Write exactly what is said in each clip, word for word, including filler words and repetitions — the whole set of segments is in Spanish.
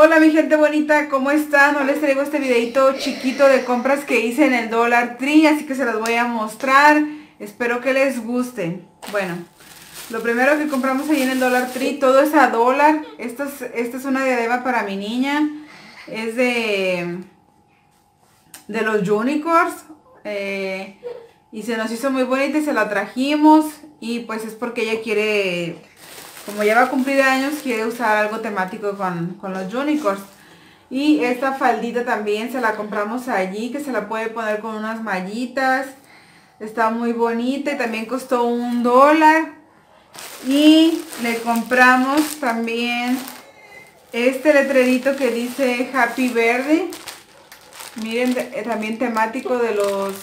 Hola mi gente bonita, ¿cómo están? Hoy les traigo este videito chiquito de compras que hice en el Dollar Tree, así que se las voy a mostrar. Espero que les gusten. Bueno, lo primero que compramos ahí en el Dollar Tree, todo es a dólar. Esta es, esta es una diadema para mi niña. Es de, de los Unicorns. Eh, y se nos hizo muy bonita y se la trajimos. Y pues es porque ella quiere... Como ya va a cumplir años, quiere usar algo temático con, con los Unicorns. Y esta faldita también se la compramos allí, que se la puede poner con unas mallitas. Está muy bonita y también costó un dólar. Y le compramos también este letrerito que dice Happy Birthday. Miren, también temático de los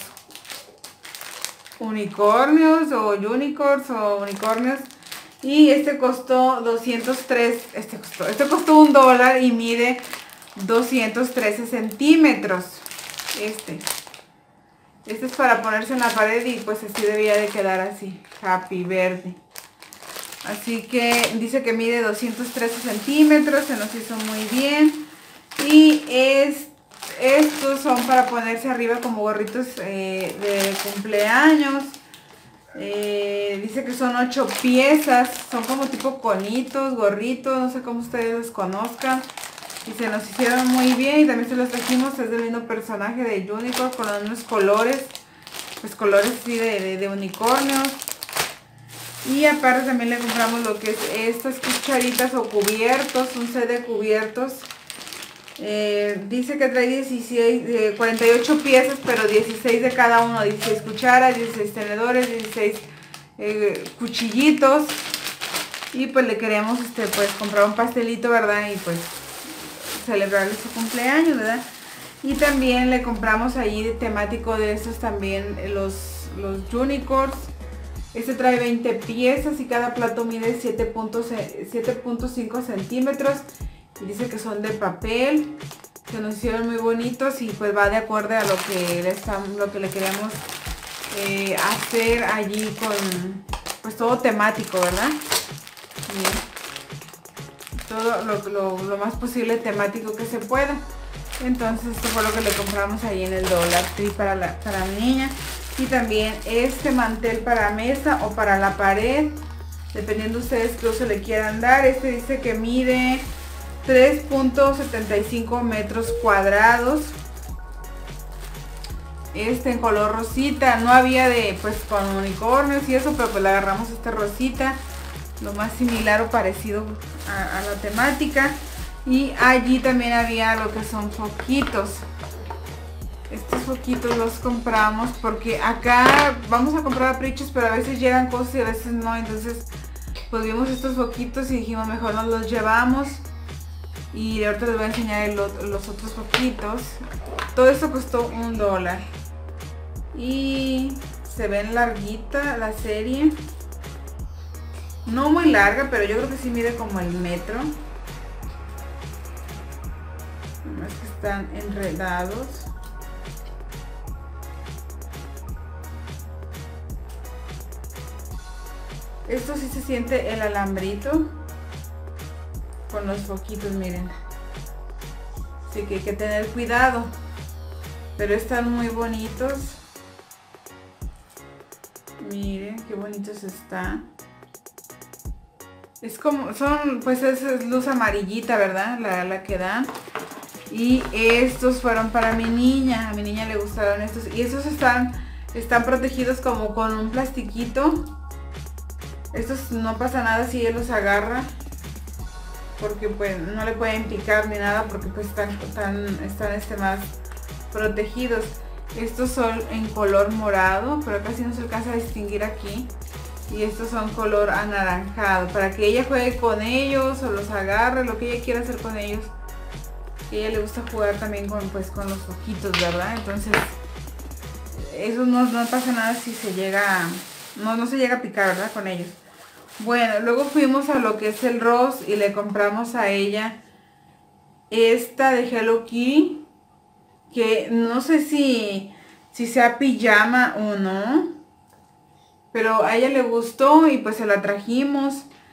unicornios o unicorns o unicornios. Y este costó doscientos tres, este costó, este costó un dólar y mide doscientos trece centímetros. Este. Este es para ponerse en la pared y pues así debía de quedar así. Happy Verde. Así que dice que mide doscientos trece centímetros, se nos hizo muy bien. Y es, estos son para ponerse arriba como gorritos eh, de cumpleaños. Eh, dice que son ocho piezas, son como tipo conitos, gorritos, no sé cómo ustedes los conozcan. Y se nos hicieron muy bien y también se los trajimos, es del mismo personaje de Unicorn con los mismos colores, pues colores así de, de, de unicornios. Y aparte también le compramos lo que es estas cucharitas o cubiertos, un set de cubiertos. Eh, dice que trae dieciséis, eh, cuarenta y ocho piezas, pero dieciséis de cada uno, dieciséis cucharas, dieciséis tenedores, dieciséis eh, cuchillitos. Y pues le queremos este, pues comprar un pastelito, ¿verdad? Y pues celebrarle su cumpleaños, ¿verdad? Y también le compramos ahí temático de estos también los, los Unicorns. Este trae veinte piezas y cada plato mide siete punto cinco centímetros. Y dice que son de papel, que nos hicieron muy bonitos y pues va de acuerdo a lo que le, estamos, lo que le queremos eh, hacer allí con pues todo temático, ¿verdad? Bien. Todo lo, lo, lo más posible temático que se pueda. Entonces esto fue lo que le compramos ahí en el Dollar Tree para, la, para mi niña. Y también este mantel para mesa o para la pared, dependiendo ustedes qué uso le quieran dar. Este dice que mide tres punto setenta y cinco metros cuadrados. Este en color rosita. No había de pues con unicornios y eso, pero pues le agarramos este rosita, lo más similar o parecido a, a la temática. Y allí también había lo que son foquitos. Estos foquitos los compramos porque acá vamos a comprar aprichos, pero a veces llegan cosas y a veces no. Entonces pues vimos estos foquitos y dijimos mejor nos los llevamos. Y ahorita les voy a enseñar el, los otros foquitos. Todo esto costó un dólar. Y se ven larguita la serie. No muy larga, pero yo creo que sí mide como el metro. Nomás que están enredados. Esto sí se siente el alambrito con los foquitos, miren. Así que hay que tener cuidado, pero están muy bonitos. Miren qué bonitos están. Es como, son, pues es, es luz amarillita, ¿verdad? La, la que dan. Y estos fueron para mi niña. A mi niña le gustaron estos. Y estos están, están protegidos como con un plastiquito. Estos no pasa nada si él los agarra, porque pues no le pueden picar ni nada, porque pues están, están, están este, más protegidos. Estos son en color morado, pero casi no se alcanza a distinguir aquí. Y estos son color anaranjado, para que ella juegue con ellos o los agarre, lo que ella quiera hacer con ellos. A ella le gusta jugar también con, pues, con los ojitos, ¿verdad? Entonces eso no, no pasa nada si se llega, no, no se llega a picar, ¿verdad? Con ellos. Bueno, luego fuimos a lo que es el Ross y le compramos a ella esta de Hello Kitty, que no sé si, si sea pijama o no, pero a ella le gustó y pues se la trajimos.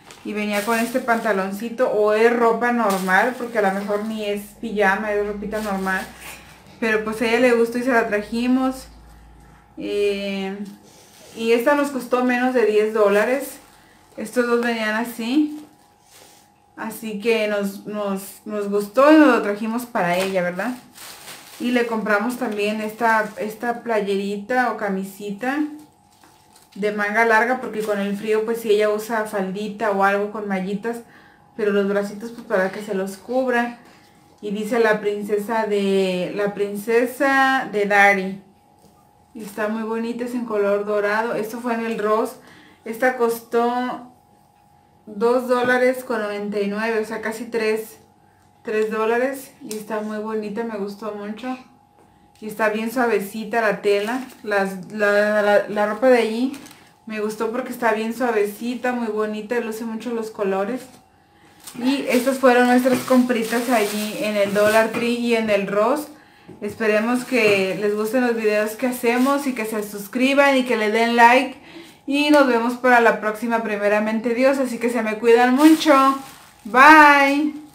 Y venía con este pantaloncito, o es ropa normal, porque a lo mejor ni es pijama, es ropita normal. Pero pues a ella le gustó y se la trajimos. Eh, y esta nos costó menos de diez dólares. Estos dos venían así. Así que nos, nos, nos gustó y nos lo trajimos para ella, ¿verdad? Y le compramos también esta, esta playerita o camisita de manga larga, porque con el frío pues si ella usa faldita o algo con mallitas, pero los bracitos pues para que se los cubra. Y dice la princesa de la princesa de Dari. Y está muy bonita, es en color dorado. Esto fue en el Ross. Esta costó dos dólares con noventa y nueve, o sea casi tres dólares. Y está muy bonita, me gustó mucho. Y está bien suavecita la tela. Las, la, la, la ropa de allí me gustó porque está bien suavecita, muy bonita. Luce mucho los colores. Y estas fueron nuestras compritas allí en el Dollar Tree y en el Ross. Esperemos que les gusten los videos que hacemos y que se suscriban y que le den like. Y nos vemos para la próxima, primeramente Dios. Así que se me cuidan mucho. Bye.